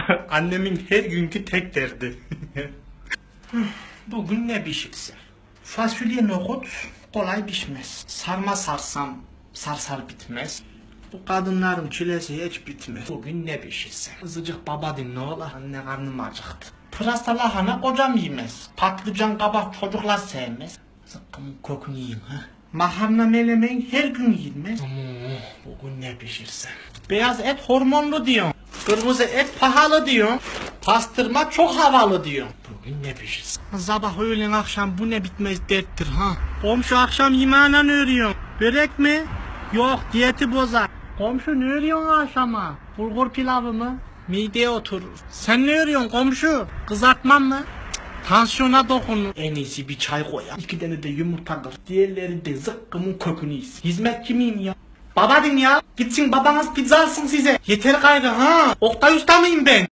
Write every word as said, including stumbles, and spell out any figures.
Annemin her günkü tek derdi. Bugün ne pişirsin? Fasulye nohut kolay pişmez. Sarma sarsam sarsar bitmez. Bu kadınların çilesi hiç bitmez. Bugün ne pişirsin? Azıcık baba dinle ola. Anne karnım acıktı. Pırasa lahana kocam yemez. Patlıcan kabak çocuklar sevmez. Zıkkımın kokunu yiyeyim ha. Makarna melemen her gün yenmez. Bugün ne pişirsin? Beyaz et hormonlu diyorsun. Kırmızı et pahalı diyorsun. Pastırma çok havalı diyorsun. Bugün ne pişirsin? Sabah öğlen akşam bu ne bitmez derttir ha. Komşu akşam yemeğine ne örüyorsun? Börek mi? Yok, diyeti bozar. Komşu ne örüyorsun akşama? Bulgur pilavı mı? Mideye oturur. Sen ne örüyorsun komşu? Kızartma mı? Tansiyona dokunur. En iyisi bir çay koyar. İki tane de yumurta kır. Diğerleri de zıkkımın kökünü yesin. Hizmetçi miyim ya? Baba din ya. Gitsin babanız pizza alsın size. Yeter gayrı ha. Oktay Usta mıyım ben?